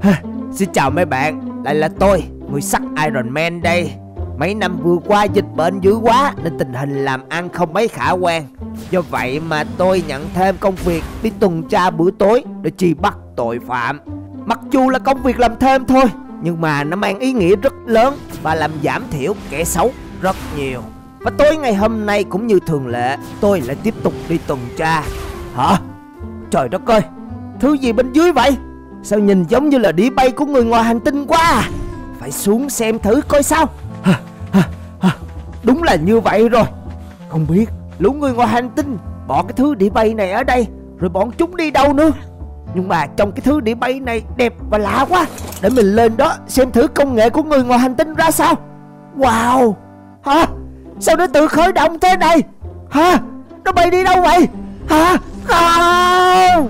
Xin chào mấy bạn, lại là tôi, người sắt Iron Man đây. Mấy năm vừa qua dịch bệnh dữ quá nên tình hình làm ăn không mấy khả quan. Do vậy mà tôi nhận thêm công việc đi tuần tra buổi tối để truy bắt tội phạm. Mặc dù là công việc làm thêm thôi, nhưng mà nó mang ý nghĩa rất lớn và làm giảm thiểu kẻ xấu rất nhiều. Và tối ngày hôm nay cũng như thường lệ, tôi lại tiếp tục đi tuần tra. Hả? Trời đất ơi, thứ gì bên dưới vậy? Sao nhìn giống như là đĩa bay của người ngoài hành tinh quá à? Phải xuống xem thử coi sao. Đúng là như vậy rồi. Không biết lũ người ngoài hành tinh bỏ cái thứ đĩa bay này ở đây rồi bọn chúng đi đâu nữa. Nhưng mà trong cái thứ đĩa bay này đẹp và lạ quá. Để mình lên đó xem thử công nghệ của người ngoài hành tinh ra sao. Wow. Hả? Sao nó tự khởi động thế này? Hả? Nó bay đi đâu vậy? Hả? Không.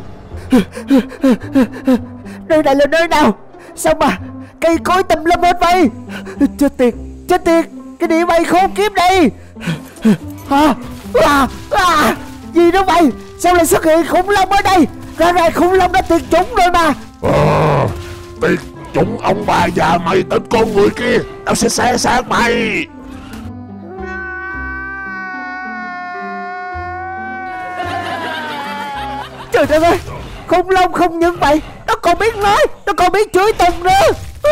Nơi này là nơi nào? Sao mà cây cối tùm lum hết vậy? Chết tiệt, chết tiệt. Cái đĩa bay khốn kiếp đây. Hả? Gì đó vậy? Sao lại xuất hiện khủng long ở đây? Ra này khủng long đã tuyệt chủng rồi mà. Tuyệt chủng ông bà già mày, tên con người kia. Tao sẽ xé xác mày. Trời đất ơi, khủng long không những vậy, nó còn biết nói, nó còn biết chửi tùng nữa.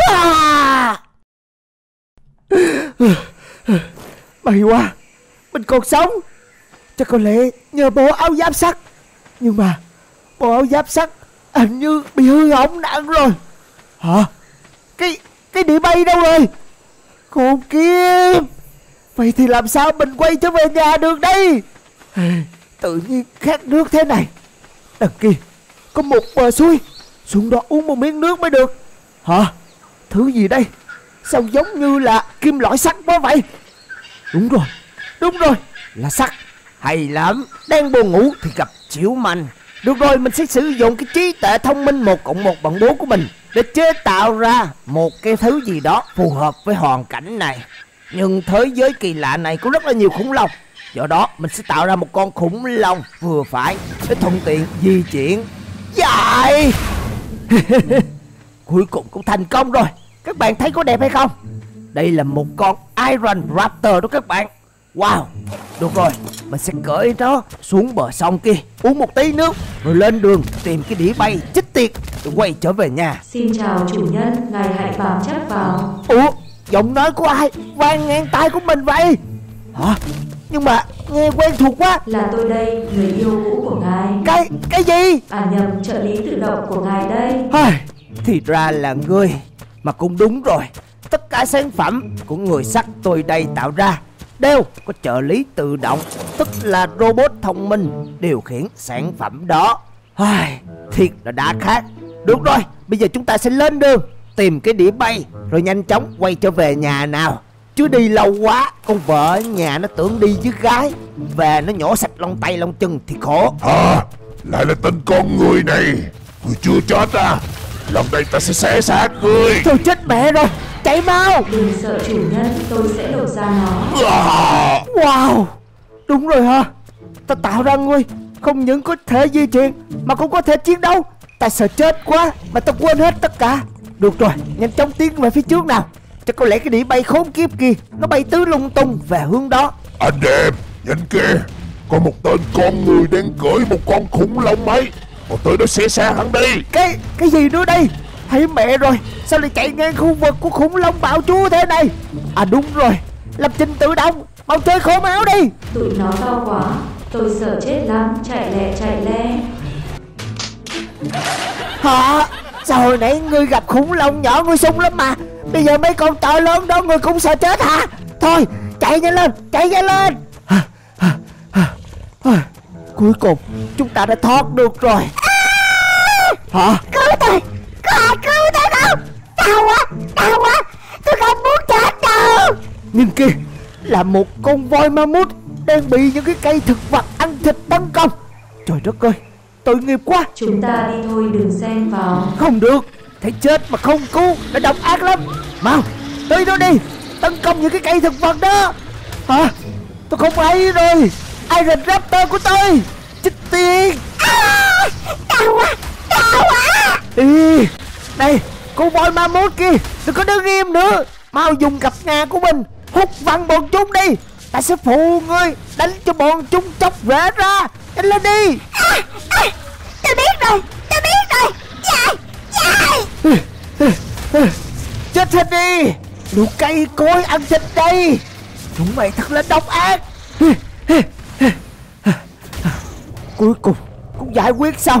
May quá, mình còn sống. Chắc có lẽ nhờ bộ áo giáp sắt. Nhưng mà bộ áo giáp sắt hình như bị hư hỏng nặng rồi. Hả? Cái đĩa bay đâu rồi? Khốn kiếp. Vậy thì làm sao mình quay trở về nhà được đây? Tự nhiên khát nước thế này. Đằng kia có một bờ suối, xuống đó uống một miếng nước mới được. Hả? Thứ gì đây? Sao giống như là kim loại sắt quá vậy? Đúng rồi, là sắt. Hay lắm, đang buồn ngủ thì gặp chiếu manh. Được rồi, mình sẽ sử dụng cái trí tuệ thông minh 1+1=4 của mình để chế tạo ra một cái thứ gì đó phù hợp với hoàn cảnh này. Nhưng thế giới kỳ lạ này có rất là nhiều khủng long. Do đó mình sẽ tạo ra một con khủng long vừa phải để thuận tiện di chuyển. Dài. Cuối cùng cũng thành công rồi. Các bạn thấy có đẹp hay không? Đây là một con Iron Raptor đó các bạn. Wow. Được rồi, mình sẽ cởi nó xuống bờ sông kia, uống một tí nước, rồi lên đường tìm cái đĩa bay chết tiệt rồi quay trở về nhà. Xin chào chủ nhân, ngài hãy bám chắc vào. Ủa, giọng nói của ai vang ngang tai của mình vậy? Hả? Nhưng mà nghe quen thuộc quá. Là tôi đây, người yêu cũ của ngài. Cái gì? À nhầm, trợ lý tự động của ngài đây. Thì ra là ngươi. Mà cũng đúng rồi, tất cả sản phẩm của người sắt tôi đây tạo ra đều có trợ lý tự động, tức là robot thông minh điều khiển sản phẩm đó. Thiệt là đã khác. Được rồi, bây giờ chúng ta sẽ lên đường tìm cái đĩa bay rồi nhanh chóng quay trở về nhà nào. Chứ đi lâu quá, con vợ ở nhà nó tưởng đi với gái, về nó nhổ sạch lông tay lông chân thì khổ. Lại là tên con người này. Người chưa chết à? Lần này ta sẽ xé xác ngươi. Thôi chết mẹ rồi, chạy mau. Đừng sợ chủ nhân, tôi sẽ lột ra nó. Wow, đúng rồi hả? Ta tạo ra ngươi không những có thể di chuyển mà cũng có thể chiến đấu. Ta sợ chết quá mà ta quên hết tất cả. Được rồi, nhanh chóng tiến về phía trước nào. Chắc có lẽ cái đĩa bay khốn kiếp kia nó bay tứ lung tung về hướng đó. Anh em, nhìn kìa, có một tên con người đang cưỡi một con khủng long ấy. Một tới đó xé xác hắn đi. Cái gì nữa đây? Thấy mẹ rồi, sao lại chạy ngang khu vực của khủng long bạo chúa thế này? À đúng rồi, lập trình tự động, mau chơi khổ máu đi. Tụi nó to quá, tôi sợ chết lắm, chạy lẹ. Hả? Sao hồi nãy ngươi gặp khủng long nhỏ ngươi sung lắm mà, bây giờ mấy con to lớn đó ngươi cũng sợ chết hả? Thôi, chạy nhanh lên. Cuối cùng chúng ta đã thoát được rồi. Hả? Cứu tôi, có ai cứu tôi không? Đau quá, tôi không muốn chết đâu. Nhìn kìa, là một con voi ma mút đang bị những cái cây thực vật ăn thịt tấn công. Trời đất ơi, tội nghiệp quá. Chúng ta đi thôi, đừng xen vào. Không được, thấy chết mà không cứu là độc ác lắm. Mau, tới đó đi, tấn công những cái cây thực vật đó. Hả? Tôi không ấy rồi, Iron Raptor của tôi. Chết tiệt. Đau quá. Đây, Con voi ma mút kia, đừng có đứng im nữa. Mau dùng cặp ngà của mình hút văng bọn chúng đi. Ta sẽ phụ ngươi đánh cho bọn chúng chốc rễ ra. Nhanh lên đi. Tôi biết rồi. Dài. Chết hết đi. Lũ cây cối ăn thịt đây. Chúng mày thật là độc ác. Cuối cùng cũng giải quyết xong.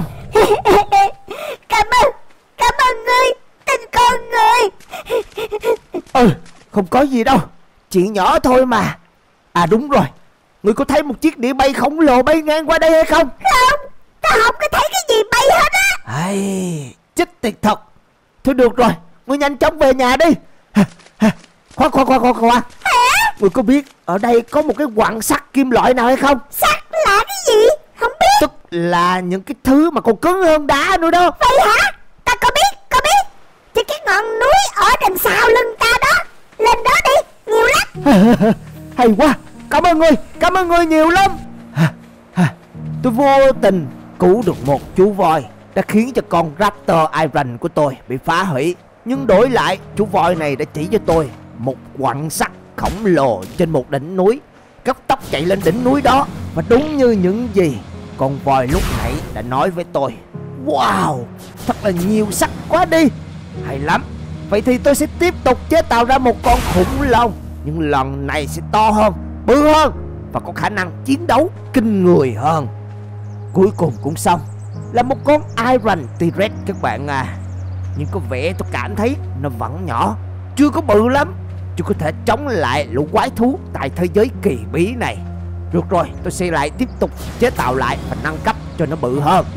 Cảm ơn ngươi, tình con người. Không có gì đâu, chuyện nhỏ thôi mà. À đúng rồi, ngươi có thấy một chiếc đĩa bay khổng lồ bay ngang qua đây hay không? Không, ta không có thấy cái gì bay hết á. Ai, chết tiệt thật. Thôi được rồi, ngươi nhanh chóng về nhà đi. Khoan. Ngươi có biết ở đây có một cái quặng sắt kim loại nào hay không? Sắt là cái gì? Không biết. Tức là những cái thứ mà còn cứng hơn đá nữa đó. Vậy hả? Ta có biết. Chứ cái ngọn núi ở đằng sau lưng ta đó. Lên đó đi, nhiều lắm. Hay quá, cảm ơn ngươi nhiều lắm. Tôi vô tình cứu được một chú voi, đã khiến cho con Raptor Iron của tôi bị phá hủy. Nhưng đổi lại, chú voi này đã chỉ cho tôi một quặng sắt khổng lồ trên một đỉnh núi. Cấp tốc chạy lên đỉnh núi đó, và đúng như những gì con voi lúc nãy đã nói với tôi. Wow, thật là nhiều sắt quá đi. Hay lắm. Vậy thì tôi sẽ tiếp tục chế tạo ra một con khủng long, nhưng lần này sẽ to hơn, bự hơn và có khả năng chiến đấu kinh người hơn. Cuối cùng cũng xong, là một con Iron T-Rex các bạn à. Nhưng có vẻ tôi cảm thấy nó vẫn nhỏ, chưa có bự lắm, chưa có thể chống lại lũ quái thú tại thế giới kỳ bí này. Được rồi, tôi sẽ lại tiếp tục chế tạo lại và nâng cấp cho nó bự hơn.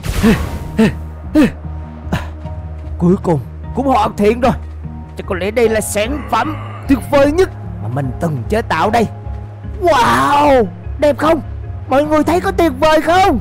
Cuối cùng cũng hoàn thiện rồi. Chắc có lẽ đây là sản phẩm tuyệt vời nhất mà mình từng chế tạo đây. Wow, đẹp không? Mọi người thấy có tuyệt vời không?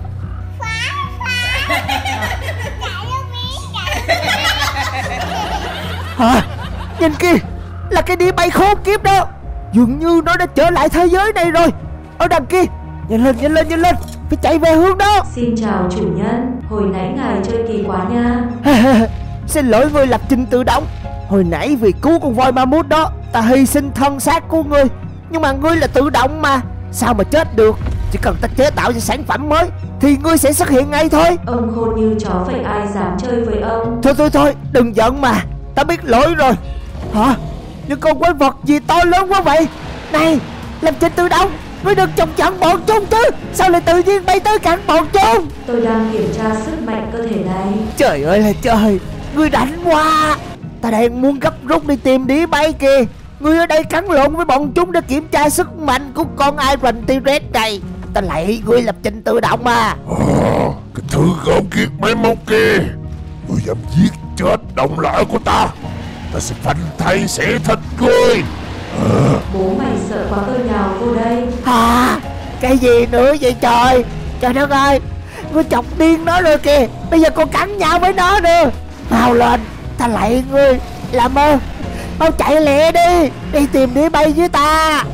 Hả? Nhìn kìa, là cái đĩa bay khốn kiếp đó. Dường như nó đã trở lại thế giới này rồi. Ở đằng kia, nhanh lên, phải chạy về hướng đó. Xin chào chủ nhân, hồi nãy ngài chơi kỳ quá nha. Xin lỗi người lập trình tự động. Hồi nãy vì cứu con voi ma mút đó, ta hy sinh thân xác của ngươi. Nhưng mà ngươi là tự động mà, sao mà chết được? Chỉ cần ta chế tạo ra sản phẩm mới thì ngươi sẽ xuất hiện ngay thôi. Ông khôn như chó vậy, ai dám chơi với ông. Thôi, đừng giận mà, ta biết lỗi rồi. Hả? Những con quái vật gì to lớn quá vậy? Này, lập trình tự động, ngươi đừng chọc giận bọn chúng chứ. Sao lại tự nhiên bay tới cạnh bọn chúng? Tôi đang kiểm tra sức mạnh cơ thể này. Trời ơi là trời, ngươi rảnh quá. Ta đang muốn gấp rút đi tìm đĩa bay kìa. Ngươi ở đây cắn lộn với bọn chúng để kiểm tra sức mạnh của con Iron T-Rex này. Ta lạy ngươi lập trình tự động mà. Cái thứ gớm kiệt máy móc kia, ngươi dám giết chết đồng loại của ta, ta sẽ phanh thay xẻ thịt ngươi. Bố mày sợ quá, tôi nhào vô đây. Hả? Cái gì nữa vậy trời? Trời đất ơi, ngươi chọc điên nó rồi kìa. Bây giờ còn cắn nhau với nó nữa. Mau lên, ta lạy ngươi, làm ơn, mau chạy lẹ đi, đi tìm đĩa bay với ta.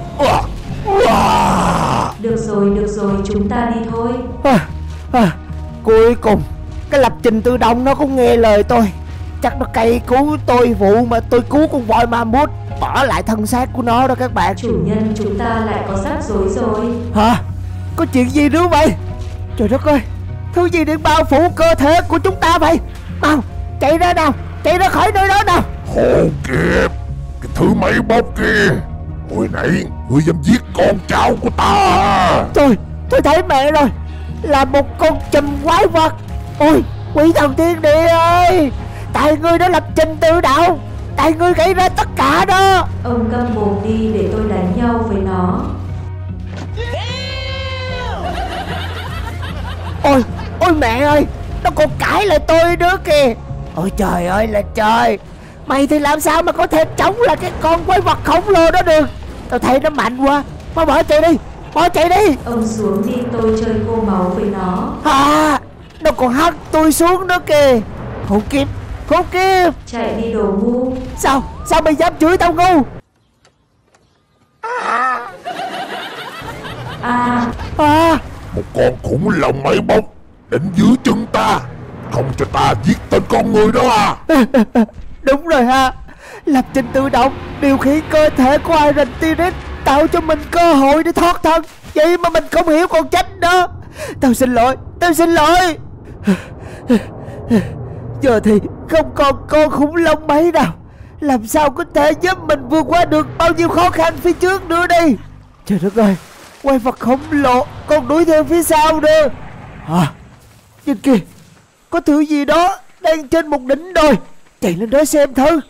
Được rồi, chúng ta đi thôi. Cuối cùng cái lập trình tự động nó cũng nghe lời tôi. Chắc nó cay cứu tôi vụ mà tôi cứu con voi ma mút, bỏ lại thân xác của nó đó các bạn. Chủ nhân, chúng ta lại có rắc rối rồi. Hả? Có chuyện gì nữa vậy? Trời đất ơi, thứ gì đang bao phủ cơ thể của chúng ta vậy? Mau chạy ra nào, chạy ra khỏi nơi đó nào. Khốn kiếp, cái thứ máy móc kia, hồi nãy ngươi dám giết con cháu của ta. Tôi thấy mẹ rồi, là một con chùm quái vật. Ôi, quỷ thần tiên địa ơi, tại ngươi đã lập trình tự động, tại ngươi gây ra tất cả đó. Ông câm mồm đi để tôi đánh nhau với nó. Ôi mẹ ơi, nó còn cãi lại tôi nữa kìa. Ôi trời ơi là trời, mày thì làm sao mà có thể chống lại cái con quái vật khổng lồ đó được? Tao thấy nó mạnh quá, mau bỏ chạy đi. Ông xuống đi, tôi chơi khô máu với nó. Nó còn hất tôi xuống đó kìa. Khốn kiếp. Chạy đi đồ ngu. Sao mày dám chửi tao ngu? Một con khủng long máy móc định giữ chân ta, không cho ta giết tên con người đó à? Đúng rồi ha. Lập trình tự động điều khiển cơ thể của Iron T-Rex, tạo cho mình cơ hội để thoát thân. Vậy mà mình không hiểu con trách đó. Tao xin lỗi, tao xin lỗi. Giờ thì không còn con khủng long mấy nào, làm sao có thể giúp mình vượt qua được bao nhiêu khó khăn phía trước nữa đi. Trời đất ơi, quái vật khổng lồ còn đuổi theo phía sau nữa. Nhìn kìa, có thứ gì đó đang trên một đỉnh đồi. Chạy lên đó xem thử.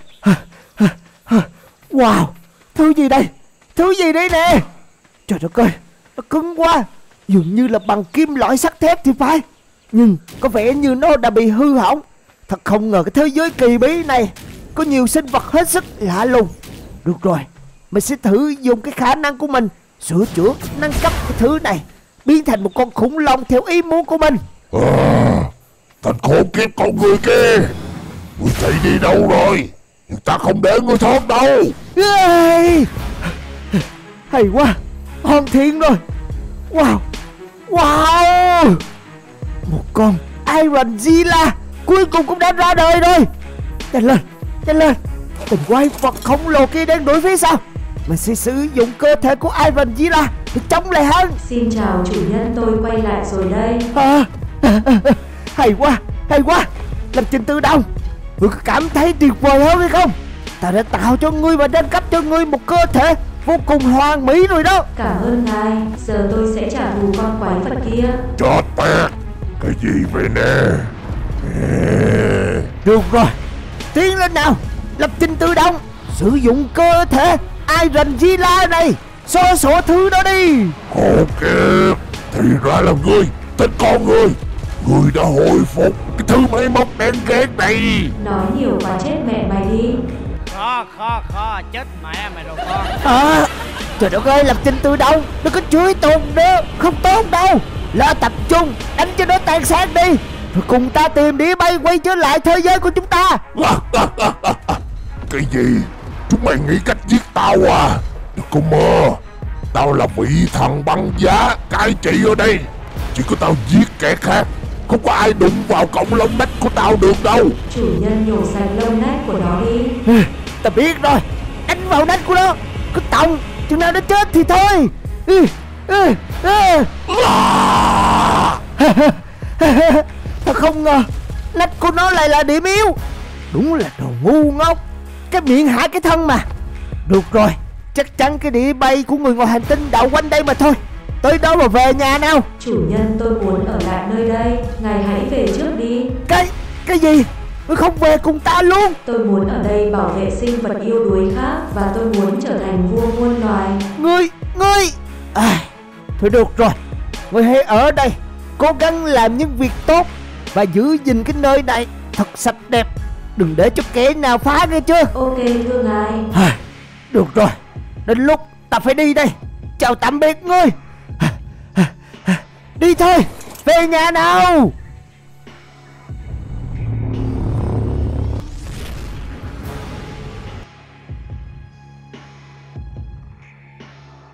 Wow, thứ gì đây? Thứ gì đây nè? Trời đất ơi, nó cứng quá, dường như là bằng kim loại sắt thép thì phải. Nhưng có vẻ như nó đã bị hư hỏng. Thật không ngờ cái thế giới kỳ bí này có nhiều sinh vật hết sức lạ lùng. Được rồi, mình sẽ thử dùng cái khả năng của mình sửa chữa, nâng cấp cái thứ này, biến thành một con khủng long theo ý muốn của mình. Thằng khốn kiếp con người kia, ngươi chạy đi đâu rồi? Nhưng ta không để ngươi thoát đâu. Hay quá, hoàn thiện rồi. Wow, wow, một con Ironzilla cuối cùng cũng đã ra đời rồi. Nhanh lên, nhanh lên. Tình quái vật khổng lồ kia đang đuổi phía sau. Mình sẽ sử dụng cơ thể của Ironzilla để chống lại hắn. Xin chào chủ nhân, tôi quay lại rồi đây. Hay quá, hay quá. Lập trình tự động, ngươi có cảm thấy tuyệt vời hơn hay không? Ta đã tạo cho ngươi và nâng cấp cho ngươi một cơ thể vô cùng hoàn mỹ rồi đó. Cảm ơn ngài, giờ tôi sẽ trả thù con quái vật kia. Cho tẹt. Cái gì vậy nè? Được rồi, tiến lên nào. Lập trình tự động, sử dụng cơ thể Ironzilla này, xóa sổ thứ đó đi. Khốn kiếp, thì ra là ngươi, tên con người. Ngươi đã hồi phục cái thứ máy móc đen ghét này. Nói nhiều và chết mẹ mày đi. Khó, chết mẹ mày rồi con. Trời đất ơi, lập trình tự động, nó có chửi tùng nữa, không tốt đâu. Lo tập trung, đánh cho nó tan xác đi, rồi cùng ta tìm đĩa bay quay trở lại thế giới của chúng ta. Cái gì? Chúng mày nghĩ cách giết tao à? Đừng có mơ. Tao là vị thần băng giá cai trị ở đây. Chỉ có tao giết kẻ khác, không có ai đụng vào cọng lông nách của tao được đâu. Chủ nhân nhổ sạch lông nách của nó đi. Ta biết rồi, đánh vào nách của nó, cứ tòng, chừng nào nó chết thì thôi. Ta không ngờ nách của nó lại là điểm yếu. Đúng là đồ ngu ngốc, cái miệng hại cái thân mà. Được rồi, chắc chắn cái đĩa bay của người ngoài hành tinh đậu quanh đây mà thôi. Tới đó mà về nhà nào. Chủ nhân, tôi muốn ở lại nơi đây, ngài hãy về trước đi. Cái gì? Ngươi không về cùng ta luôn? Tôi muốn ở đây bảo vệ sinh vật yêu đuối khác, và tôi muốn trở thành vua muôn loài. Ngươi thôi được rồi, ngươi hãy ở đây, cố gắng làm những việc tốt và giữ gìn cái nơi này thật sạch đẹp, đừng để cho kẻ nào phá, nghe chưa? Ok thưa ngài. Được rồi, đến lúc ta phải đi đây. Chào tạm biệt ngươi. Đi thôi, về nhà nào.